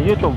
di YouTube.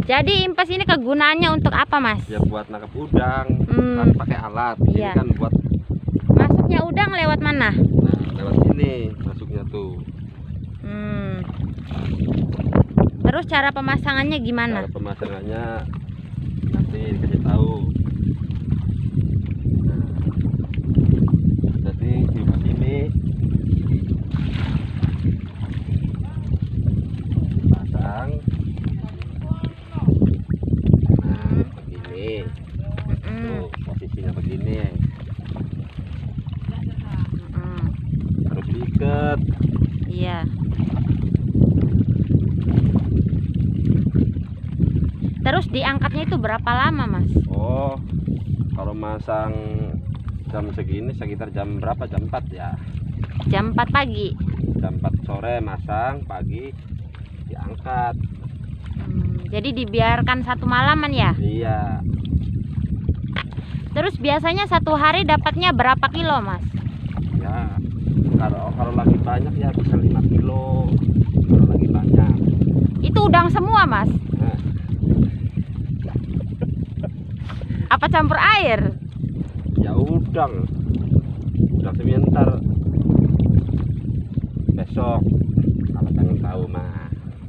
Jadi impes ini kegunaannya untuk apa, Mas? Ya buat nangkap udang, kan pakai alat. Ini kan buat masuknya udang lewat mana? Nah, lewat sini masuknya tuh. Terus cara pemasangannya gimana? Cara pemasangannya nanti dikasih tahu. Nah, jadi di sini pasang. Nah, begini. Tuh, posisinya begini. Harus diikat. Iya. Terus diangkatnya itu berapa lama, Mas? Oh, kalau masang jam segini sekitar jam berapa? Jam 4 ya. Jam 4 pagi. Jam 4 sore masang, pagi diangkat. Jadi dibiarkan satu malaman ya? Iya. Terus biasanya satu hari dapatnya berapa kilo, Mas? Ya, kalau lagi banyak ya bisa 5 kilo. Kalau lagi banyak. Itu udang semua, Mas? Nah, apa campur air? ya udang sebentar. Besok kalau pengen tahu mah.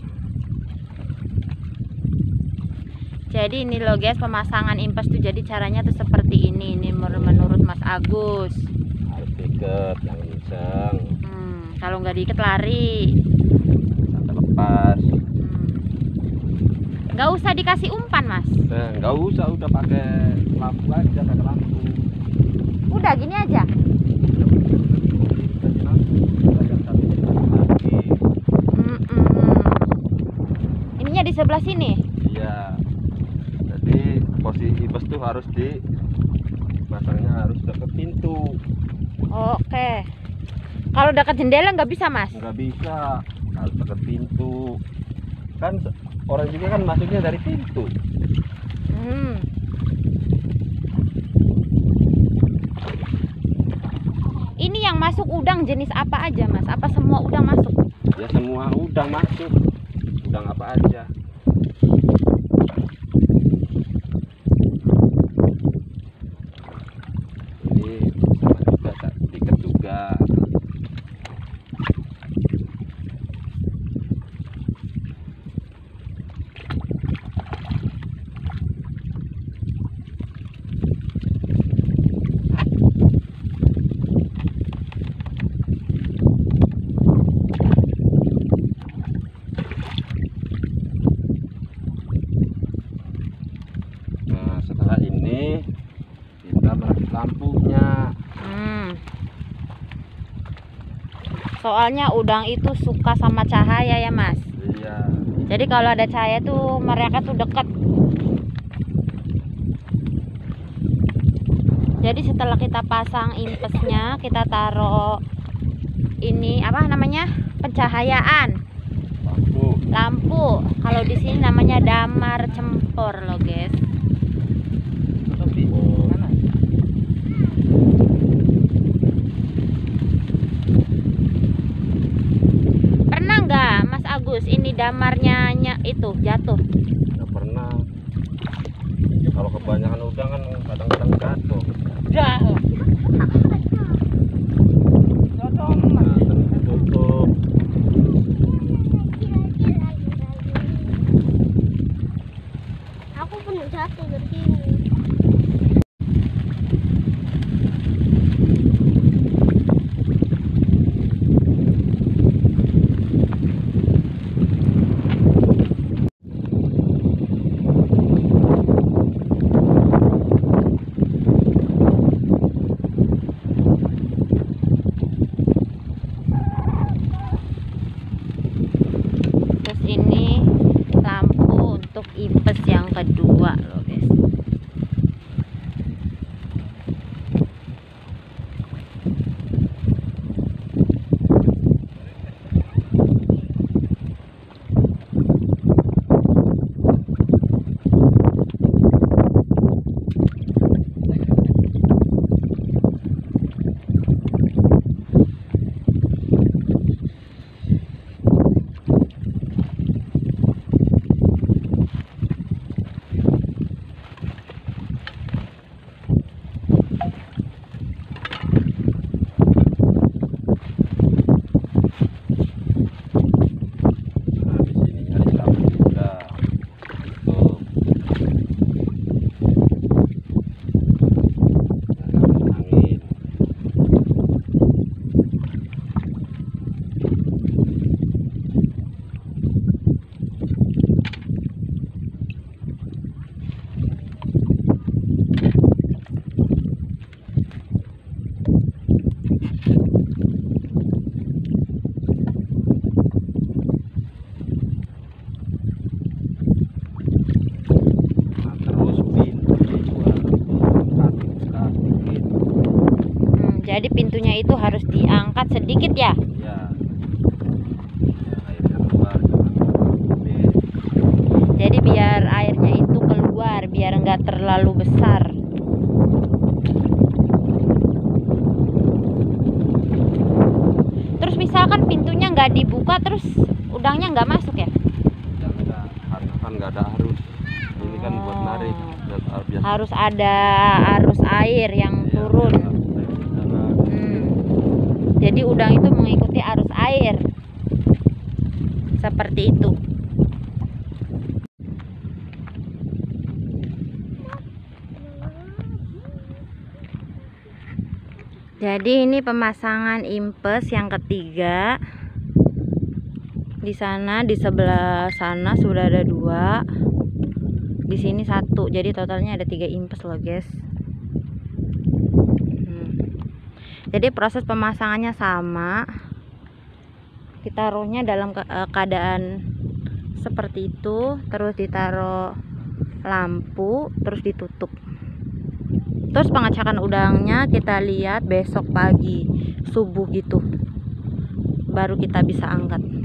Jadi ini loh guys, pemasangan impes tuh jadi caranya tuh seperti ini. Ini menurut Mas Agus. Harus diikat, jangan kenceng. Kalau nggak diikat lari. Sampai lepas. Nggak usah dikasih umpan, Mas. Nggak usah, udah pakai lampu aja, pakai lampu. Udah gini aja. Ininya di sebelah sini. Iya. Jadi posisi impes tuh harus pasangnya harus dekat pintu. Oke. Kalau dekat jendela nggak bisa, Mas? Nggak bisa, harus dekat pintu. Kan orang juga kan masuknya dari pintu. Ini yang masuk udang jenis apa aja, Mas? Apa semua udang masuk? Ya semua udang masuk. Udang apa aja. Ini sama juga, tak diikat juga. Setelah ini kita merakit lampunya. Soalnya udang itu suka sama cahaya ya, Mas. Iya. Jadi kalau ada cahaya tuh mereka tuh dekat. Jadi setelah kita pasang impesnya, kita taruh ini apa namanya? Pencahayaan. Lampu. Kalau di sini namanya damar cempor loh, guys. Pernah nggak, Mas Agus, ini damarnya itu jatuh? Nggak pernah. Kalau kebanyakan udang kan kadang-kadang jatuh. Udah. Tutup. Aku pun jatuh dari sini. Jadi pintunya itu harus diangkat sedikit ya. Ya. Airnya keluar. Jadi biar airnya itu keluar, biar nggak terlalu besar. Terus misalkan pintunya nggak dibuka, terus udangnya nggak masuk ya? Ya enggak, karena kan nggak ada arus. Ini kan buat narik. Biasa. Harus ada arus air yang Iya, turun. biasa. Di sana. Jadi udang itu mengikuti arus air. Seperti itu. Jadi ini pemasangan impes yang ketiga. Di sana, di sebelah sana sudah ada 2. Di sini 1. Jadi totalnya ada 3 impes loh, guys. Jadi proses pemasangannya sama. Ditaruhnya dalam keadaan seperti itu, terus ditaruh lampu, terus ditutup. Terus pengecekan udangnya kita lihat besok pagi subuh gitu, baru kita bisa angkat.